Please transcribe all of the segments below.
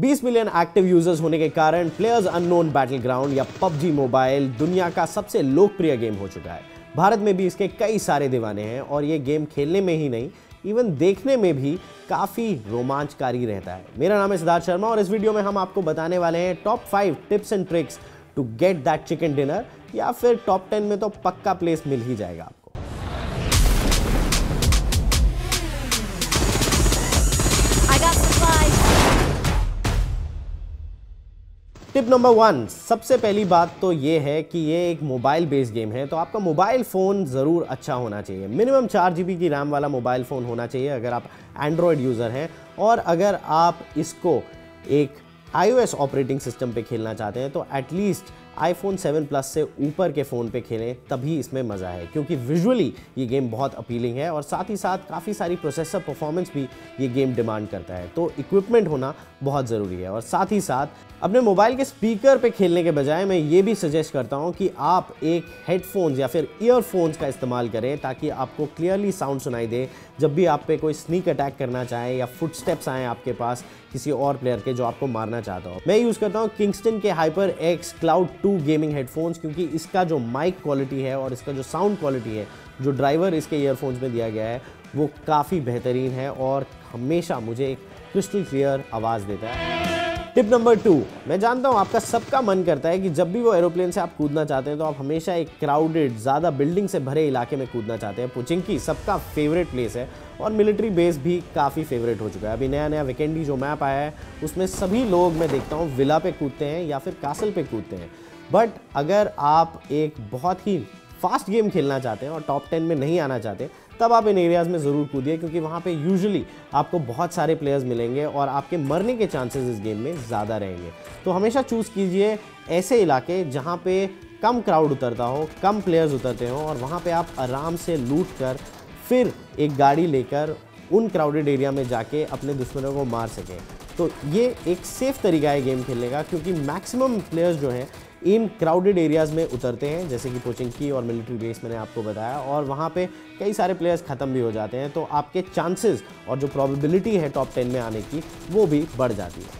20 million active users होने के कारण प्लेयर्स अननोन बैटलग्राउंड या पबजी मोबाइल दुनिया का सबसे लोकप्रिय गेम हो चुका है। भारत में भी इसके कई सारे दीवाने हैं और ये गेम खेलने में ही नहीं, इवन देखने में भी काफ़ी रोमांचकारी रहता है। मेरा नाम है सिद्धार्थ शर्मा और इस वीडियो में हम आपको बताने वाले हैं top 5 tips and tricks to get that chicken dinner, या फिर टॉप 10 में तो पक्का प्लेस मिल ही जाएगा आपको। टिप नंबर 1, सबसे पहली बात तो ये है कि ये एक मोबाइल बेस्ड गेम है, तो आपका मोबाइल फ़ोन ज़रूर अच्छा होना चाहिए। मिनिमम 4 GB की रैम वाला मोबाइल फ़ोन होना चाहिए अगर आप एंड्रॉयड यूज़र हैं, और अगर आप इसको एक iOS ऑपरेटिंग सिस्टम पे खेलना चाहते हैं तो एटलीस्ट iPhone 7 Plus से ऊपर के फ़ोन पे खेलें, तभी इसमें मज़ा है, क्योंकि विजुअली ये गेम बहुत अपीलिंग है और साथ ही साथ काफ़ी सारी प्रोसेसर परफॉर्मेंस भी ये गेम डिमांड करता है। तो इक्विपमेंट होना बहुत ज़रूरी है। और साथ ही साथ अपने मोबाइल के स्पीकर पे खेलने के बजाय मैं ये भी सजेस्ट करता हूँ कि आप एक हेडफोन्स या फिर ईयरफोन्स का इस्तेमाल करें, ताकि आपको क्लियरली साउंड सुनाई दे जब भी आप पे कोई स्नीक अटैक करना चाहे या फुटस्टेप्स आएँ आपके पास किसी और प्लेयर के जो आपको मारना चाहता हो। मैं यूज़ करता हूँ किंगस्टन के HyperX Cloud 2 गेमिंग हेडफोन्स, क्योंकि इसका जो माइक क्वालिटी है और इसका जो साउंड क्वालिटी है, जो ड्राइवर इसके ईयरफोन्स में दिया गया है, वो काफ़ी बेहतरीन है और हमेशा मुझे एक क्रिस्टल क्लियर आवाज़ देता है। टिप नंबर 2, मैं जानता हूँ आपका सबका मन करता है कि जब भी वो एरोप्लेन से आप कूदना चाहते हैं तो आप हमेशा एक क्राउडेड, ज़्यादा बिल्डिंग से भरे इलाके में कूदना चाहते हैं। पोचिंकी सबका फेवरेट प्लेस है और मिलिट्री बेस भी काफ़ी फेवरेट हो चुका है। अभी नया वीकेंडी जो मैप आया है उसमें सभी लोग मैं देखता हूँ विला पे कूदते हैं या फिर कासल पे कूदते हैं। बट अगर आप एक बहुत ही फास्ट गेम खेलना चाहते हैं और टॉप 10 में नहीं आना चाहते, तब आप इन एरियाज़ में ज़रूर कूदिए, क्योंकि वहाँ पे यूजुअली आपको बहुत सारे प्लेयर्स मिलेंगे और आपके मरने के चांसेस इस गेम में ज़्यादा रहेंगे। तो हमेशा चूज़ कीजिए ऐसे इलाके जहाँ पे कम क्राउड उतरता हो, कम प्लेयर्स उतरते हो, और वहाँ पे आप आराम से लूट कर फिर एक गाड़ी लेकर उन क्राउडेड एरिया में जाके अपने दुश्मनों को मार सकें। तो ये एक सेफ़ तरीका है गेम खेलने का, क्योंकि मैक्सिमम प्लेयर्स जो हैं इन क्राउडेड एरियाज़ में उतरते हैं, जैसे कि पोचिंकी और मिलिट्री बेस मैंने आपको बताया, और वहाँ पे कई सारे प्लेयर्स ख़त्म भी हो जाते हैं। तो आपके चांसेस और जो प्रोबेबिलिटी है टॉप 10 में आने की, वो भी बढ़ जाती है।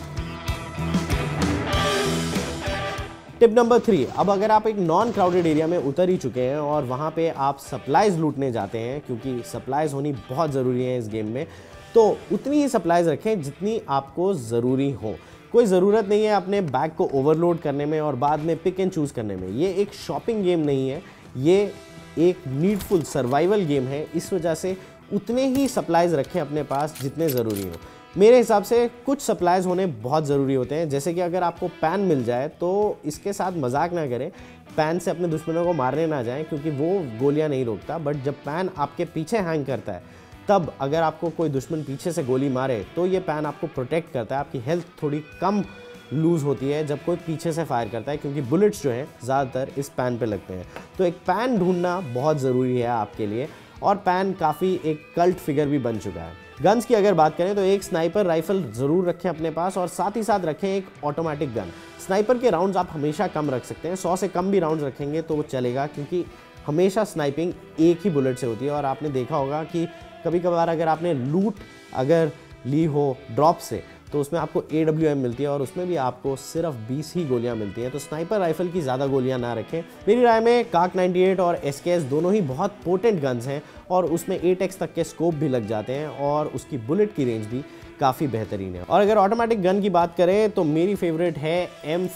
टिप नंबर 3, अब अगर आप एक नॉन क्राउडेड एरिया में उतर ही चुके हैं और वहाँ पे आप सप्लाइज़ लूटने जाते हैं, क्योंकि सप्लाइज़ होनी बहुत ज़रूरी है इस गेम में, तो उतनी ही सप्लाइज़ रखें जितनी आपको ज़रूरी हो। कोई ज़रूरत नहीं है अपने बैग को ओवरलोड करने में और बाद में पिक एंड चूज़ करने में। ये एक शॉपिंग गेम नहीं है, ये एक नीडफुल सर्वाइवल गेम है। इस वजह से उतने ही सप्लाइज़ रखें अपने पास जितने ज़रूरी हो। मेरे हिसाब से कुछ सप्लाइज़ होने बहुत ज़रूरी होते हैं, जैसे कि अगर आपको पैन मिल जाए तो इसके साथ मजाक ना करें, पैन से अपने दुश्मनों को मारने ना जाएं, क्योंकि वो गोलियां नहीं रोकता। बट जब पैन आपके पीछे हैंग करता है, तब अगर आपको कोई दुश्मन पीछे से गोली मारे तो ये पैन आपको प्रोटेक्ट करता है। आपकी हेल्थ थोड़ी कम लूज़ होती है जब कोई पीछे से फायर करता है, क्योंकि बुलेट्स जो हैं ज़्यादातर इस पैन पे लगते हैं। तो एक पैन ढूंढना बहुत ज़रूरी है आपके लिए, और पैन काफ़ी एक कल्ट फिगर भी बन चुका है। गन्स की अगर बात करें तो एक स्नाइपर राइफल ज़रूर रखें अपने पास, और साथ ही साथ रखें एक ऑटोमेटिक गन। स्नाइपर के राउंड्स आप हमेशा कम रख सकते हैं, 100 से कम भी राउंड्स रखेंगे तो वो चलेगा, क्योंकि हमेशा स्नाइपिंग एक ही बुलेट से होती है। और आपने देखा होगा कि कभी कभार अगर आपने लूट अगर ली हो ड्रॉप से, तो उसमें आपको AWM मिलती है और उसमें भी आपको सिर्फ 20 ही गोलियां मिलती हैं। तो स्नाइपर राइफल की ज़्यादा गोलियां ना रखें। मेरी राय में काक 98 और SKS दोनों ही बहुत पोटेंट गन्स हैं और उसमें 8x तक के स्कोप भी लग जाते हैं और उसकी बुलेट की रेंज भी काफ़ी बेहतरीन है। और अगर ऑटोमेटिक गन की बात करें तो मेरी फेवरेट है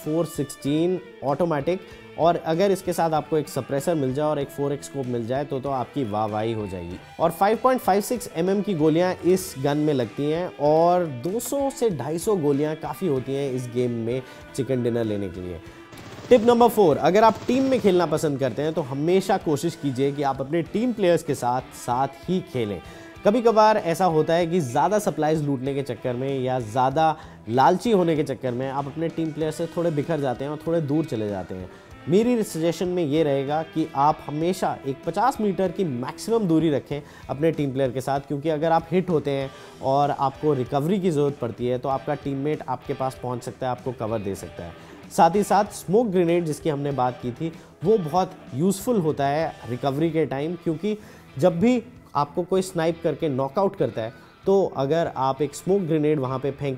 M416 ऑटोमेटिक, और अगर इसके साथ आपको एक सप्रेसर मिल जाए और एक 4x स्कोप मिल जाए तो आपकी वाहवाही हो जाएगी। और 5.56 mm की गोलियां इस गन में लगती हैं और 200 से 250 गोलियां काफ़ी होती हैं इस गेम में चिकन डिनर लेने के लिए। टिप नंबर 4, अगर आप टीम में खेलना पसंद करते हैं तो हमेशा कोशिश कीजिए कि आप अपने टीम प्लेयर्स के साथ ही खेलें। कभी कभार ऐसा होता है कि ज़्यादा सप्लाइज लूटने के चक्कर में या ज़्यादा लालची होने के चक्कर में आप अपने टीम प्लेयर से थोड़े बिखर जाते हैं और थोड़े दूर चले जाते हैं। मेरी सजेशन में ये रहेगा कि आप हमेशा एक 50 मीटर की मैक्सिमम दूरी रखें अपने टीम प्लेयर के साथ, क्योंकि अगर आप हिट होते हैं और आपको रिकवरी की ज़रूरत पड़ती है तो आपका टीममेट आपके पास पहुंच सकता है, आपको कवर दे सकता है। साथ ही साथ स्मोक ग्रेनेड जिसकी हमने बात की थी वो बहुत यूज़फुल होता है रिकवरी के टाइम, क्योंकि जब भी आपको कोई स्नाइप करके नॉकआउट करता है तो अगर आप एक स्मोक ग्रेनेड वहाँ पे फेंकें तो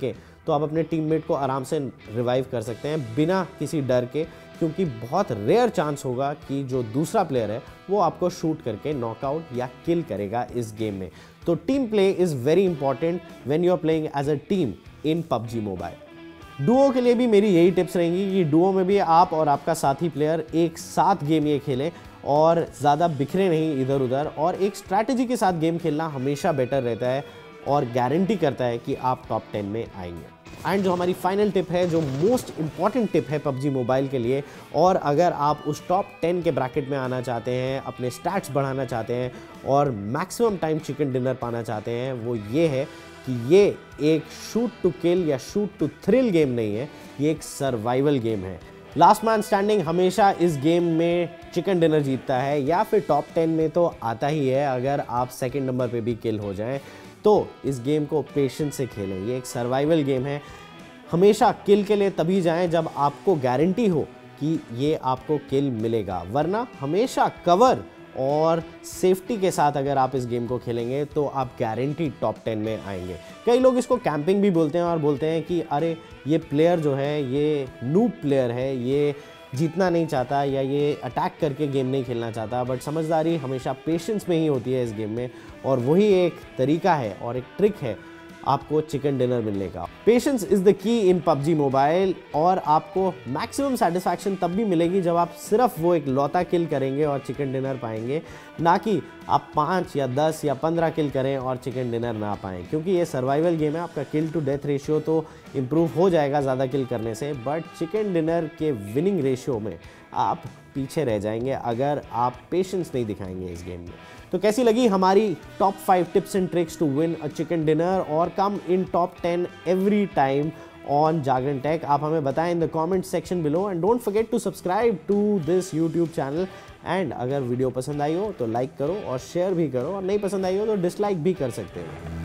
तो आप अपने टीममेट को आराम से रिवाइव कर सकते हैं बिना किसी डर के, क्योंकि बहुत रेयर चांस होगा कि जो दूसरा प्लेयर है वो आपको शूट करके नॉकआउट या किल करेगा इस गेम में। तो team play is very important when you are playing as a team in PUBG mobile. Duo के लिए भी मेरी यही टिप्स रहेंगी कि डुओ में भी आप और आपका साथी प्लेयर एक साथ गेम ये खेलें और ज़्यादा बिखरे नहीं इधर उधर, और एक स्ट्रैटेजी के साथ गेम खेलना हमेशा बेटर रहता है और गारंटी करता है कि आप टॉप 10 में आएंगे। एंड जो हमारी फाइनल टिप है, जो मोस्ट इंपॉर्टेंट टिप है PUBG मोबाइल के लिए, और अगर आप उस टॉप 10 के ब्रैकेट में आना चाहते हैं, अपने स्टैट्स बढ़ाना चाहते हैं और मैक्सिमम टाइम चिकन डिनर पाना चाहते हैं, वो ये है कि ये एक शूट टू किल या शूट टू थ्रिल गेम नहीं है, ये एक सर्वाइवल गेम है। लास्ट मैन स्टैंडिंग हमेशा इस गेम में चिकन डिनर जीतता है, या फिर टॉप 10 में तो आता ही है अगर आप सेकंड नंबर पे भी किल हो जाएं। तो इस गेम को पेशेंस से खेलें, ये एक सर्वाइवल गेम है। हमेशा किल के लिए तभी जाएं जब आपको गारंटी हो कि ये आपको किल मिलेगा, वरना हमेशा कवर और सेफ्टी के साथ अगर आप इस गेम को खेलेंगे तो आप गारंटी टॉप 10 में आएंगे। कई लोग इसको कैंपिंग भी बोलते हैं और बोलते हैं कि अरे ये प्लेयर जो है ये नूब प्लेयर है, ये जीतना नहीं चाहता या ये अटैक करके गेम नहीं खेलना चाहता। बट समझदारी हमेशा पेशेंस में ही होती है इस गेम में, और वही एक तरीका है और एक ट्रिक है आपको चिकन डिनर मिलने का। Patience is the key in PUBG mobile, और आपको मैक्सिमम सेटिस्फैक्शन तब भी मिलेगी जब आप सिर्फ वो एक लौता किल करेंगे और चिकन डिनर पाएंगे, ना कि आप 5 या 10 या 15 किल करें और चिकन डिनर ना पाएँ। क्योंकि ये सर्वाइवल गेम है, आपका किल टू डेथ रेशियो तो इम्प्रूव हो जाएगा ज़्यादा किल करने से, बट चिकन डिनर के विनिंग रेशियो में आप पीछे रह जाएंगे अगर आप पेशेंस नहीं दिखाएंगे इस गेम में। तो कैसी लगी हमारी top 5 tips and tricks to win a chicken dinner और come in top 10 every time on Jagran Tech? आप हमें बताएं in the comment section below, and don't forget to subscribe to this YouTube channel. And अगर video पसंद आई हो तो like करो और शेयर भी करो, और नहीं पसंद आई हो तो डिसलाइक भी कर सकते हो।